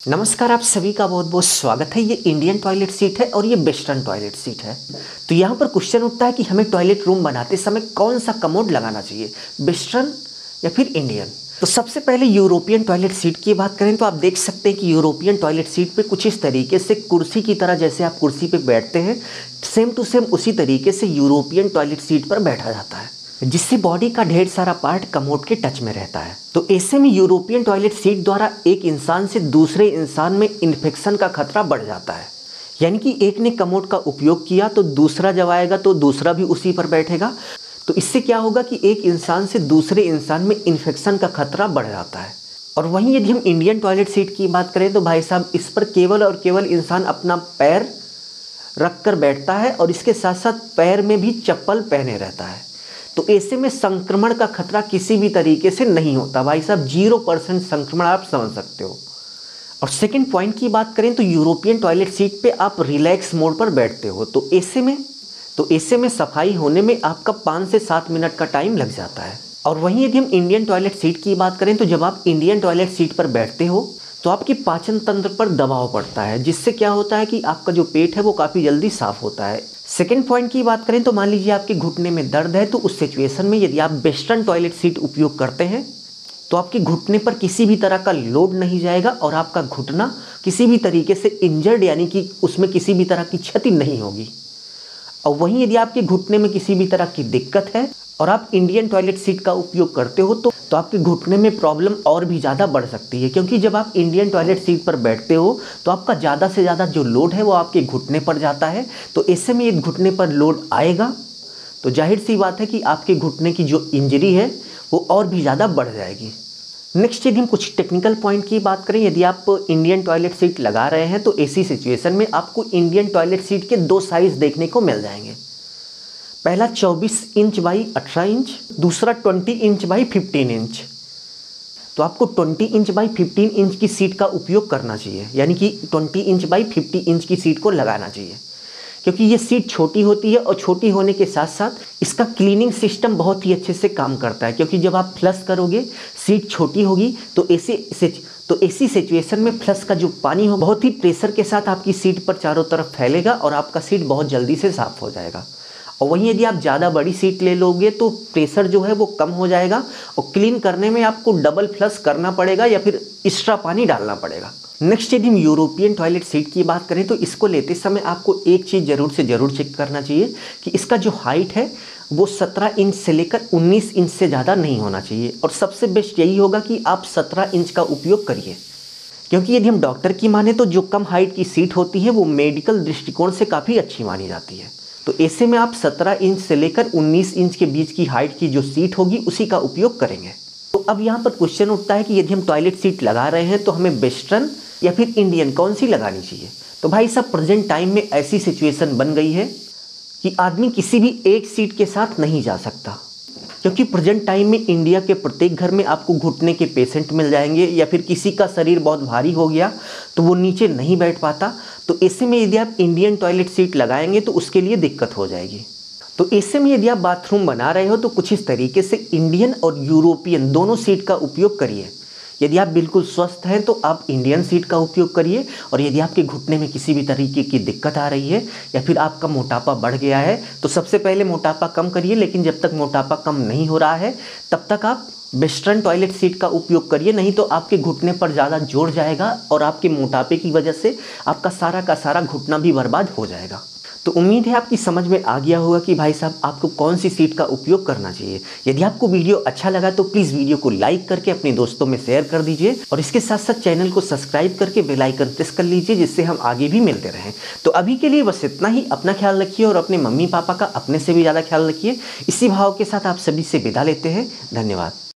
नमस्कार, आप सभी का बहुत बहुत स्वागत है। ये इंडियन टॉयलेट सीट है और ये वेस्टर्न टॉयलेट सीट है। तो यहाँ पर क्वेश्चन उठता है कि हमें टॉयलेट रूम बनाते समय कौन सा कमोड लगाना चाहिए, वेस्टर्न या फिर इंडियन। तो सबसे पहले यूरोपियन टॉयलेट सीट की बात करें तो आप देख सकते हैं कि यूरोपियन टॉयलेट सीट पे कुछ इस तरीके से कुर्सी की तरह, जैसे आप कुर्सी पे बैठते हैं सेम टू सेम उसी तरीके से यूरोपियन टॉयलेट सीट पर बैठा जाता है, जिससे बॉडी का ढेर सारा पार्ट कमोड के टच में रहता है। तो ऐसे में यूरोपियन टॉयलेट सीट द्वारा एक इंसान से दूसरे इंसान में इन्फेक्शन का खतरा बढ़ जाता है। यानी कि एक ने कमोड का उपयोग किया तो दूसरा जब आएगा तो दूसरा भी उसी पर बैठेगा। तो इससे क्या होगा कि एक इंसान से दूसरे इंसान में इन्फेक्शन का खतरा बढ़ जाता है। और वहीं यदि हम इंडियन टॉयलेट सीट की बात करें तो भाई साहब, इस पर केवल और केवल इंसान अपना पैर रख कर बैठता है और इसके साथ साथ पैर में भी चप्पल पहने रहता है। तो ऐसे में संक्रमण का खतरा किसी भी तरीके से नहीं होता भाई साहब, 0% संक्रमण आप समझ सकते हो। और सेकंड पॉइंट की बात करें तो यूरोपियन टॉयलेट सीट पे आप रिलैक्स मोड पर बैठते हो। तो ऐसे में सफाई होने में आपका 5 से 7 मिनट का टाइम लग जाता है। और वहीं यदि हम इंडियन टॉयलेट सीट की बात करें तो जब आप इंडियन टॉयलेट सीट पर बैठते हो तो आपकी पाचन तंत्र पर दबाव पड़ता है, जिससे क्या होता है कि आपका जो पेट है वो काफ़ी जल्दी साफ होता है। सेकेंड पॉइंट की बात करें तो मान लीजिए आपके घुटने में दर्द है, तो उस सिचुएशन में यदि आप वेस्टर्न टॉयलेट सीट उपयोग करते हैं तो आपके घुटने पर किसी भी तरह का लोड नहीं जाएगा और आपका घुटना किसी भी तरीके से इंजर्ड, यानी कि उसमें किसी भी तरह की क्षति नहीं होगी। और वहीं यदि आपके घुटने में किसी भी तरह की दिक्कत है और आप इंडियन टॉयलेट सीट का उपयोग करते हो तो आपके घुटने में प्रॉब्लम और भी ज़्यादा बढ़ सकती है, क्योंकि जब आप इंडियन टॉयलेट सीट पर बैठते हो तो आपका ज़्यादा से ज़्यादा जो लोड है वो आपके घुटने पर जाता है। तो ऐसे में यदि घुटने पर लोड आएगा तो जाहिर सी बात है कि आपके घुटने की जो इंजरी है वो और भी ज़्यादा बढ़ जाएगी। नेक्स्ट यदि हम कुछ टेक्निकल पॉइंट की बात करें, यदि आप इंडियन टॉयलेट सीट लगा रहे हैं तो ऐसी सिचुएशन में आपको इंडियन टॉयलेट सीट के 2 साइज़ देखने को मिल जाएंगे। पहला 24 इंच बाई 18 इंच, दूसरा 20 इंच बाई 15 इंच। तो आपको 20 इंच बाई 15 इंच की सीट का उपयोग करना चाहिए, यानी कि 20 इंच बाई 50 इंच की सीट को लगाना चाहिए, क्योंकि ये सीट छोटी होती है और छोटी होने के साथ साथ इसका क्लीनिंग सिस्टम बहुत ही अच्छे से काम करता है। क्योंकि जब आप फ्लश करोगे, सीट छोटी होगी तो ऐसी सिचुएशन में फ्लश का जो पानी हो बहुत ही प्रेशर के साथ आपकी सीट पर चारों तरफ फैलेगा और आपका सीट बहुत जल्दी से साफ हो जाएगा। और वहीं यदि आप ज़्यादा बड़ी सीट ले लोगे तो प्रेशर जो है वो कम हो जाएगा और क्लीन करने में आपको डबल फ्लश करना पड़ेगा या फिर एक्स्ट्रा पानी डालना पड़ेगा। नेक्स्ट यदि हम यूरोपियन टॉयलेट सीट की बात करें तो इसको लेते समय आपको एक चीज़ ज़रूर चेक करना चाहिए कि इसका जो हाइट है वो 17 इंच से लेकर 19 इंच से ज़्यादा नहीं होना चाहिए। और सबसे बेस्ट यही होगा कि आप 17 इंच का उपयोग करिए, क्योंकि यदि हम डॉक्टर की माने तो जो कम हाइट की सीट होती है वो मेडिकल दृष्टिकोण से काफ़ी अच्छी मानी जाती है। तो ऐसे में आप 17 इंच से लेकर 19 इंच के बीच की हाइट की जो सीट होगी उसी का उपयोग करेंगे। तो अब यहाँ पर क्वेश्चन उठता है कि यदि हम टॉयलेट सीट लगा रहे हैं तो हमें वेस्टर्न या फिर इंडियन कौन सी लगानी चाहिए। तो भाई साहब, प्रेजेंट टाइम में ऐसी सिचुएशन बन गई है कि आदमी किसी भी एक सीट के साथ नहीं जा सकता, क्योंकि प्रेजेंट टाइम में इंडिया के प्रत्येक घर में आपको घुटने के पेशेंट मिल जाएंगे, या फिर किसी का शरीर बहुत भारी हो गया तो वो नीचे नहीं बैठ पाता। तो ऐसे में यदि आप इंडियन टॉयलेट सीट लगाएंगे तो उसके लिए दिक्कत हो जाएगी। तो ऐसे में यदि आप बाथरूम बना रहे हो तो कुछ इस तरीके से इंडियन और यूरोपियन दोनों सीट का उपयोग करिए। यदि आप बिल्कुल स्वस्थ हैं तो आप इंडियन सीट का उपयोग करिए, और यदि आपके घुटने में किसी भी तरीके की दिक्कत आ रही है या फिर आपका मोटापा बढ़ गया है तो सबसे पहले मोटापा कम करिए। लेकिन जब तक मोटापा कम नहीं हो रहा है तब तक आप वेस्टर्न टॉयलेट सीट का उपयोग करिए, नहीं तो आपके घुटने पर ज़्यादा जोर जाएगा और आपके मोटापे की वजह से आपका सारा का सारा घुटना भी बर्बाद हो जाएगा। तो उम्मीद है आपकी समझ में आ गया होगा कि भाई साहब आपको कौन सी सीट का उपयोग करना चाहिए। यदि आपको वीडियो अच्छा लगा तो प्लीज़ वीडियो को लाइक करके अपने दोस्तों में शेयर कर दीजिए, और इसके साथ साथ चैनल को सब्सक्राइब करके बेल आइकन प्रेस कर लीजिए, जिससे हम आगे भी मिलते रहें। तो अभी के लिए बस इतना ही। अपना ख्याल रखिए और अपने मम्मी पापा का अपने से भी ज़्यादा ख्याल रखिए। इसी भाव के साथ आप सभी से विदा लेते हैं। धन्यवाद।